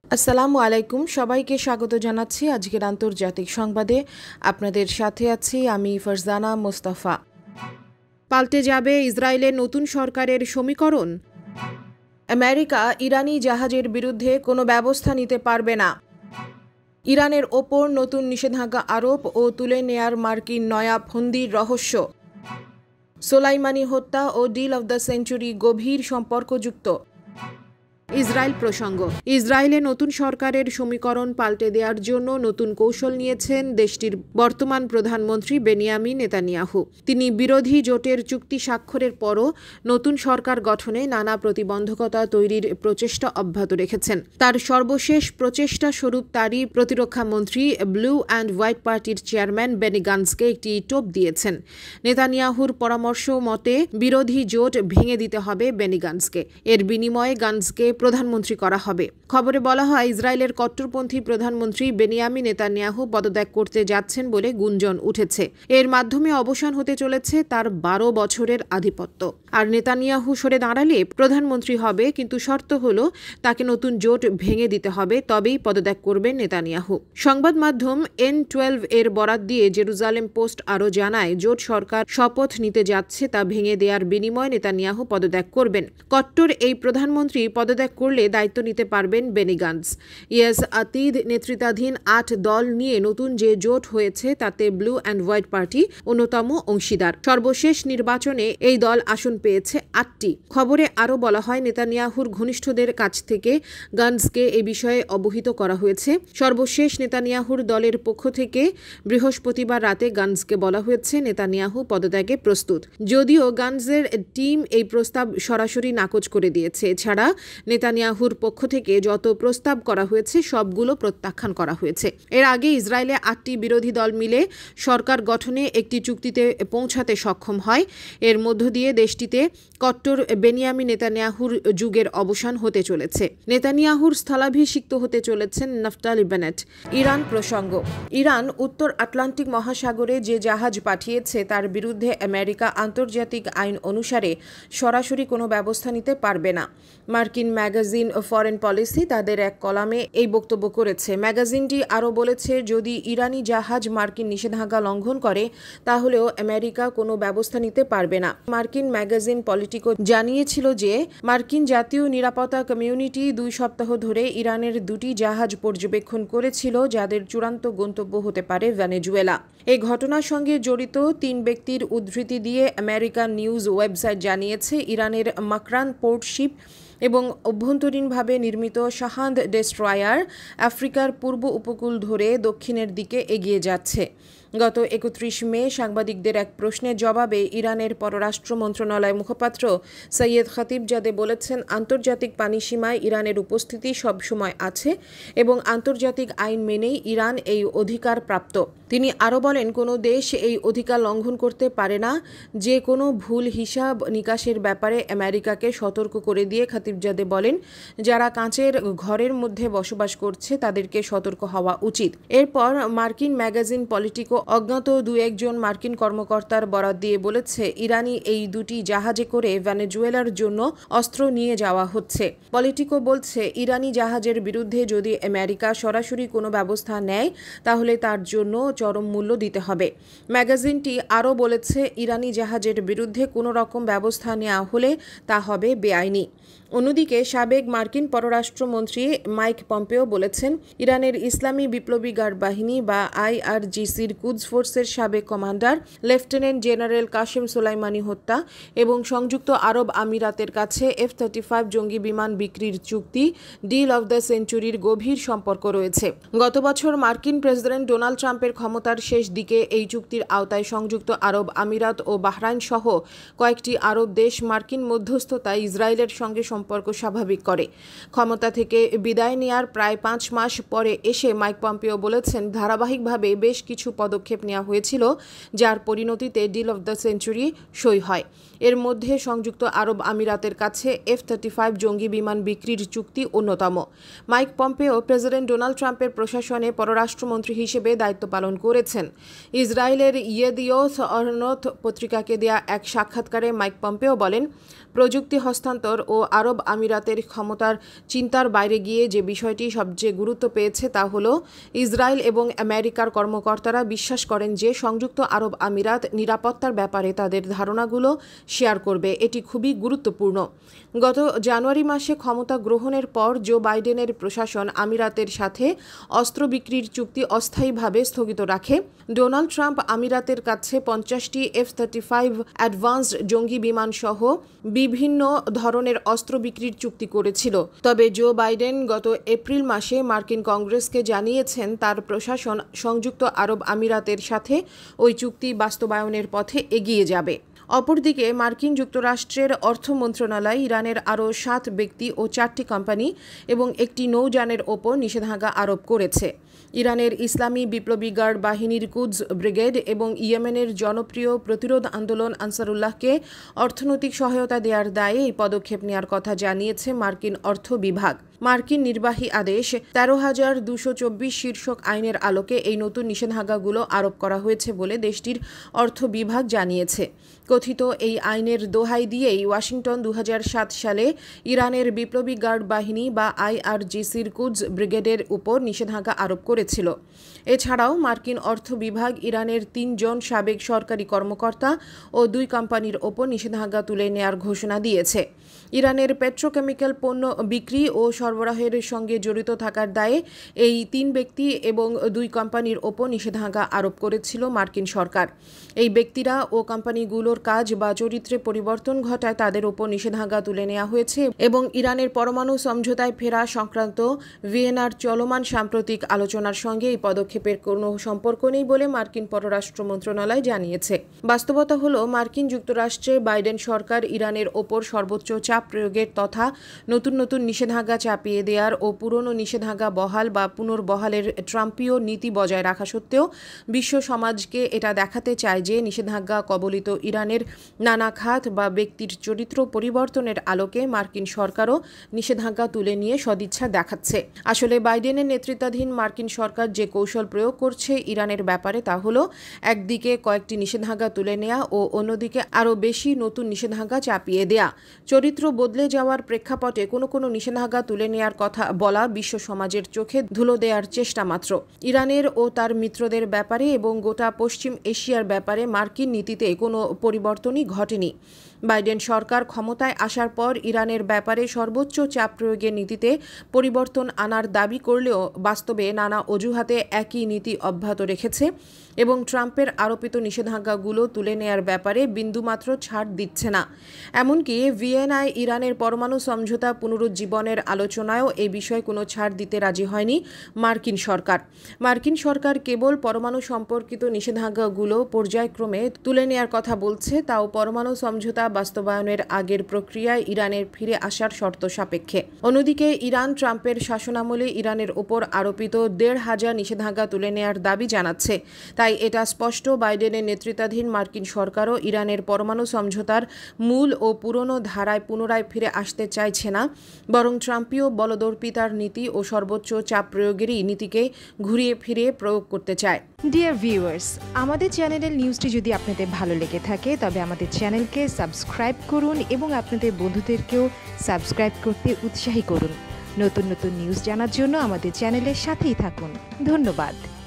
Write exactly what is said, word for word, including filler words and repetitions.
আসসালামু আলাইকুম, সবাইকে স্বাগত জানাচ্ছি আজকের আন্তর্জাতিক সংবাদে। আপনাদের সাথে আছি আমি ফারজানা মোস্তফা। পাল্টে যাবে ইসরায়েলের নতুন সরকারের সমীকরণ। আমেরিকা ইরানি জাহাজের বিরুদ্ধে কোনো ব্যবস্থা নিতে পারবে না। ইরানের ওপর নতুন নিষেধাজ্ঞা আরোপ ও তুলে নেয়ার মার্কিন নয়া ফন্দির রহস্য। সোলাইমানি হত্যা ও ডিল অব দ্য সেঞ্চুরি গভীর সম্পর্কযুক্ত। ইসরায়েল প্রসঙ্গ। ইসরায়েলে নতুন সরকারের সমীকরণ পাল্টে দেওয়ার জন্য নতুন কৌশল নিয়েছেন দেশটির বর্তমান প্রধানমন্ত্রী বেনিয়ামিন নেতানিয়াহু। তিনি বিরোধী জোটের চুক্তি স্বাক্ষরের পরও নতুন সরকার গঠনে নানা প্রতিবন্ধকতা তৈরির প্রচেষ্টা অব্যাহত রেখেছেন। তার সর্বশেষ প্রচেষ্টা স্বরূপ তারই প্রতিরক্ষামন্ত্রী ব্লু অ্যান্ড হোয়াইট পার্টির চেয়ারম্যান বেনি গান্সকে একটি টোপ দিয়েছেন। নেতানিয়াহুর পরামর্শ মতে বিরোধী জোট ভেঙে দিতে হবে বেনি গান্সকে। এর বিনিময়ে গান্সকে প্রধানমন্ত্রী করা হবে। খবরে বলা হয় ইসরায়েলের কট্টরপন্থী প্রধানমন্ত্রী বেনিয়ামিন নেতানিয়াহু পদত্যাগ করতে যাচ্ছেন বলে গুঞ্জন উঠেছে। এর মাধ্যমে অবসান হতে চলেছে তার বারো বছরের আধিপত্য। আর নেতানিয়াহু সরে দাঁড়ালে প্রধানমন্ত্রী হবে, কিন্তু শর্ত হলো তাকে নতুন জোট ভেঙে দিতে হবে, তবেই পদত্যাগ করবেন নেতানিয়াহু। সংবাদ মাধ্যম এন টুয়েলভ এর বরাত দিয়ে জেরুজালেম পোস্ট আরও জানায়, জোট সরকার শপথ নিতে যাচ্ছে তা ভেঙে দেওয়ার বিনিময়ে নেতানিয়াহু পদত্যাগ করবেন। কট্টর এই প্রধানমন্ত্রী পদত্যাগ করলে দায়িত্ব নিতে পারবেন বেনি গান্স। ইয়াস আতিদ নেতৃত্বাধীন আট দল নিয়ে নতুন যে জোট হয়েছে তাতে ব্লু অ্যান্ড হোয়াইট পার্টি অন্যতম অংশীদার। সর্বশেষ নির্বাচনে এই দল আসন পেয়েছে আটটি। খবরে আরও বলা হয়, নেতানিয়াহুর ঘনিষ্ঠদের কাছ থেকে গান্সকে এ বিষয়ে অবহিত করা হয়েছে। সর্বশেষ নেতানিয়াহুর দলের পক্ষ থেকে বৃহস্পতিবার রাতে গান্সকে বলা হয়েছে নেতানিয়াহু পদত্যাগে প্রস্তুত। যদিও গান্সের টিম এই প্রস্তাব সরাসরি নাকচ করে দিয়েছে। এছাড়া নেতানিয়াহুর পক্ষ থেকে যত প্রস্তাব করা হয়েছে সবগুলো প্রত্যাখ্যান করা হয়েছে। এর আগে ইসরায়েলে আটটি বিরোধী দল মিলে সরকার গঠনে একটি চুক্তিতে পৌঁছাতে সক্ষম হয়। এর মধ্য দিয়ে দেশটিতে কট্টর বেনিয়ামিন নেতানিয়াহুর যুগের অবসান হতে চলেছে। নেতানিয়াহুর স্থলাভিষিক্ত হতে চলেছেন নাফতালি বেনেট। ইরান প্রসঙ্গ। ইরান উত্তর আটলান্টিক মহাসাগরে যে জাহাজ পাঠিয়েছে তার বিরুদ্ধে আমেরিকা আন্তর্জাতিক আইন অনুসারে সরাসরি কোনো ব্যবস্থা নিতে পারবে না। মার্কিন ম্যাগাজিন ফরেন পলিসি তাদের এক কলামে এই বক্তব্য করেছে। ম্যাগাজিনটি আরও বলেছে, যদি ইরানি জাহাজ মার্কিন নিষেধাজ্ঞা লঙ্ঘন করে তাহলেও আমেরিকা কোনো ব্যবস্থা নিতে পারবে না। মার্কিন ম্যাগাজিন পলিটিকো জানিয়েছিল যে মার্কিন জাতীয় নিরাপত্তা কমিউনিটি দুই সপ্তাহ ধরে ইরানের দুটি জাহাজ পর্যবেক্ষণ করেছিল, যাদের চূড়ান্ত গন্তব্য হতে পারে ভেনেজুয়েলা। এই ঘটনার সঙ্গে জড়িত তিন ব্যক্তির উদ্ধৃতি দিয়ে আমেরিকান নিউজ ওয়েবসাইট জানিয়েছে, ইরানের মাকরান পোর্ট শিপ এবং অভ্যন্তরীণভাবে নির্মিত শাহান্দ ডেস্ট্রয়ার আফ্রিকার পূর্ব উপকূল ধরে দক্ষিণের দিকে এগিয়ে যাচ্ছে। গত একত্রিশ মে সাংবাদিকদের এক প্রশ্নের জবাবে ইরানের পররাষ্ট্র মন্ত্রণালয় মুখপাত্র সৈয়দ খতিবজাদে বলেছেন, আন্তর্জাতিক পানিসীমায় ইরানের উপস্থিতি সবসময় আছে এবং আন্তর্জাতিক আইন মেনেই ইরান এই অধিকার প্রাপ্ত। তিনি আরও বলেন, কোনো দেশ এই অধিকার লঙ্ঘন করতে পারে না। যে কোনো ভুল হিসাব নিকাশের ব্যাপারে আমেরিকাকে সতর্ক করে দিয়ে খতিবজাদে বলেন, যারা কাঁচের ঘরের মধ্যে বসবাস করছে তাদেরকে সতর্ক হওয়া উচিত। এরপর মার্কিন ম্যাগাজিন পলিটিকো অজ্ঞাত দু একজন মার্কিন কর্মকর্তার বরাত দিয়ে বলেছে, ইরানি এই দুটি জাহাজে করে ভেনেজুয়েলার জন্য অস্ত্র নিয়ে যাওয়া হচ্ছে। পলিটিকো বলছে, ইরানি জাহাজের বিরুদ্ধে যদি আমেরিকা সরাসরি কোনো ব্যবস্থা নেয় তাহলে তার জন্য চরম মূল্য দিতে হবে। ম্যাগাজিনটি আরও বলেছে, ইরানি জাহাজের বিরুদ্ধে কোনো রকম ব্যবস্থা নেওয়া হলে তা হবে বেআইনি। অন্যদিকে সাবেক মার্কিন পররাষ্ট্রমন্ত্রী মাইক পম্পেও বলেছেন, ইরানের ইসলামী বিপ্লবী গার্ড বাহিনী বা আইআরজিসির কুদস ফোর্সের সাবেক commander lieutenant general Qasem Soleimani হত্যা এবং সংযুক্ত আরব আমিরাতের কাছে এফ থার্টি ফাইভ জঙ্গি বিমান বিক্রির চুক্তি ডিল অব দ্য সেঞ্চুরির গভীর সম্পর্ক রয়েছে। গত বছর মার্কিন প্রেসিডেন্ট ডোনাল্ড ট্রাম্পের ক্ষমতার শেষ দিকে এই চুক্তির আওতায় সংযুক্ত আরব আমিরাত ও বাহরাইন সহ কয়েকটি আরব দেশ মার্কিন মধ্যস্থতায় ইসরায়েলের সঙ্গে সম্পর্ক স্বাভাবিক করে। ক্ষমতা থেকে বিদায় নেয়ার প্রায় পাঁচ মাস পরে এসে মাইক পম্পেও বলেছেন, ধারাবাহিকভাবে বেশ কিছু পদক্ষেপ নেওয়া হয়েছিল যার পরিণতিতে ডিল অব দ্য সেঞ্চুরি সই হয়। এর মধ্যে সংযুক্ত আরব আমিরাতের কাছে এফ থার্টি ফাইভ জঙ্গি বিমান বিক্রির চুক্তি অন্যতম। মাইক পম্পেও প্রেসিডেন্ট ডোনাল্ড ট্রাম্পের প্রশাসনে পররাষ্ট্রমন্ত্রী হিসেবে দায়িত্ব পালন করেছেন। ইসরায়েলের ইয়েদিওথ অর্নথ পত্রিকাকে দেয়া এক সাক্ষাৎকারে মাইক পম্পেও বলেন, প্রযুক্তি হস্তান্তর ও আরব আরব আমিরাতের ক্ষমতার চিন্তার বাইরে গিয়ে যে বিষয়টি সবচেয়ে গুরুত্ব পেয়েছে তা হলো ইসরায়েল এবং আমেরিকার কর্মকর্তারা বিশ্বাস করেন যে সংযুক্ত আরব আমিরাত নিরাপত্তার ব্যাপারে তাদের ধারণাগুলো শেয়ার করবে। এটি খুবই গুরুত্বপূর্ণ। গত জানুয়ারি মাসে ক্ষমতা গ্রহণের পর জো বাইডেনের প্রশাসন আমিরাতের সাথে অস্ত্র বিক্রির চুক্তি অস্থায়ীভাবে স্থগিত রাখে। ডোনাল্ড ট্রাম্প আমিরাতের কাছে পঞ্চাশটি এফ থার্টি ফাইভ অ্যাডভান্সড জঙ্গি বিমান সহ বিভিন্ন ধরনের অস্ত্র বিক্রির চুক্তি করেছিল। তবে জো বাইডেন গত এপ্রিল মাসে মার্কিন কংগ্রেসকে জানিয়েছেন তার প্রশাসন সংযুক্ত আরব আমিরাতের সাথে ওই চুক্তি বাস্তবায়নের পথে এগিয়ে যাবে। অপরদিকে মার্কিন যুক্তরাষ্ট্রের অর্থ মন্ত্রণালয় ইরানের আরও সাত ব্যক্তি ও চারটি কোম্পানি এবং একটি নৌযানের ওপর নিষেধাজ্ঞা আরোপ করেছে। ইরানের ইসলামী বিপ্লবী গার্ড বাহিনীর কুদস ব্রিগেড এবং ইয়েমেনের জনপ্রিয় প্রতিরোধ আন্দোলন আনসারুল্লাহকে অর্থনৈতিক সহায়তা দেওয়ার দায়ে এই পদক্ষেপ নেওয়ার কথা জানিয়েছে মার্কিন অর্থ বিভাগ। মার্কিন নির্বাহী আদেশ তেরো হাজার দুশো চব্বিশ শীর্ষক আইনের আলোকে এই নতুন নিষেধাজ্ঞাগুলো আরোপ করা হয়েছে বলে দেশটির অর্থ বিভাগ জানিয়েছে। কথিত এই আইনের দোহাই দিয়েই ওয়াশিংটন দু হাজার সাত সালে ইরানের বিপ্লবী গার্ড বাহিনী বা আইআরজিসির কুদস ব্রিগেডের উপর নিষেধাজ্ঞা আরোপ করেছিল। এছাড়াও মার্কিন অর্থ বিভাগ ইরানের তিনজন সাবেক সরকারি কর্মকর্তা ও দুই কোম্পানির ওপর নিষেধাজ্ঞা তুলে নেয়ার ঘোষণা দিয়েছে। ইরানের পেট্রোকেমিক্যাল পণ্য বিক্রি ও সরবরাহের সঙ্গে জড়িত থাকার দায়ে এই তিন ব্যক্তি এবং দুই কোম্পানির ওপর নিষেধাজ্ঞা আরোপ করেছিল মার্কিন সরকার। এই ব্যক্তিরা ও কোম্পানিগুলোর কাজ বা চরিত্রে পরিবর্তন ঘটায় তাদের ওপর নিষেধাজ্ঞা তুলে নেওয়া হয়েছে এবং ইরানের পরমাণু সমঝোতায় ফেরা সংক্রান্ত ভিয়েনার চলমান সাম্প্রতিক আলোচনার সঙ্গে এই পদক্ষেপের কোনো সম্পর্ক নেই বলে মার্কিন পররাষ্ট্র মন্ত্রণালয় জানিয়েছে। বাস্তবতা হলো মার্কিন যুক্তরাষ্ট্রে বাইডেন সরকার ইরানের ওপর সর্বোচ্চ চাপ প্রয়োগের তথা নতুন নতুন নিষেধাজ্ঞা চাপিয়ে দেওয়ার ও পুরনো নিষেধাজ্ঞা বহাল বা পুনর্বহালের ট্রাম্পীয় নীতি বজায় রাখা সত্ত্বেও বিশ্ব সমাজকে এটা দেখাতে চায় যে নিষেধাজ্ঞা কবলিত ইরানের নানা খাত বা ব্যক্তির চরিত্র পরিবর্তনের আলোকে মার্কিন সরকারও নিষেধাজ্ঞা তুলে নিয়ে সদিচ্ছা দেখাচ্ছে। আসলে বাইডেনের নেতৃত্বাধীন মার্কিন সরকার যে কৌশল প্রয়োগ করছে ইরানের ব্যাপারে তা হলো একদিকে কয়েকটি নিষেধাজ্ঞা তুলে নেওয়া ও অন্যদিকে আরও বেশি নতুন নিষেধাজ্ঞা চাপিয়ে দেয়া। চরিত্র বদলে যাওয়ার প্রেক্ষাপটে কোনো কোনো নিষেধাজ্ঞা তুলে নেওয়ার কথা বলা বিশ্ব সমাজের চোখে ধুলো দেওয়ার চেষ্টা মাত্র। ইরানের ও তার মিত্রদের ব্যাপারে এবং গোটা পশ্চিম এশিয়ার ব্যাপারে মার্কিন নীতিতে কোনো পরিবর্তনই ঘটেনি। বাইডেন সরকার ক্ষমতায় আসার পর ইরানের ব্যাপারে সর্বোচ্চ চাপ প্রয়োগের নীতিতে পরিবর্তন আনার দাবি করলেও বাস্তবে নানা অজুহাতে একই নীতি অব্যাহত রেখেছে এবং ট্রাম্পের আরোপিত নিষেধাজ্ঞাগুলো তুলে নেয়ার ব্যাপারে বিন্দুমাত্র ছাড় দিচ্ছে না। এমনকি ভিয়েনায় ইরানের পরমাণু সমঝোতা পুনরুজ্জীবনের আলোচনায়ও এই বিষয়ে কোনো ছাড় দিতে রাজি হয়নি মার্কিন সরকার। মার্কিন সরকার কেবল পরমাণু সম্পর্কিত নিষেধাজ্ঞাগুলো পর্যায়ক্রমে তুলে নেয়ার কথা বলছে, তাও পরমাণু সমঝোতা বাস্তবায়নের আগের প্রক্রিয়ায় ইরানের ফিরে আসার শর্ত সাপেক্ষে। অন্যদিকে ইরান ট্রাম্পের শাসনামলে ইরানের ওপর আরোপিত দেড় হাজার নিষেধাজ্ঞা তুলে নেয়ার দাবি জানাচ্ছে। তাই এটা স্পষ্ট বাইডেনের নেতৃত্বাধীন মার্কিন সরকারও ইরানের পরমাণু সমঝোতার মূল ও পুরনো ধারায় পুনরায় ফিরে আসতে চাইছে না, বরং ট্রাম্পীয় বলদর্পিতার নীতি ও সর্বোচ্চ চাপ প্রয়োগেরই নীতিকে ঘুরিয়ে ফিরিয়ে প্রয়োগ করতে চায়। ডিয়ার ভিউয়ার্স, আমাদের চ্যানেলের নিউজটি যদি আপনাদের ভালো লেগে থাকে তবে আমাদের চ্যানেলকে সাবস্ক্রাইব করুন এবং আপনাদের বন্ধুদেরকেও সাবস্ক্রাইব করতে উৎসাহী করুন। নতুন নতুন নিউজ জানার জন্য আমাদের চ্যানেলের সাথেই থাকুন। ধন্যবাদ।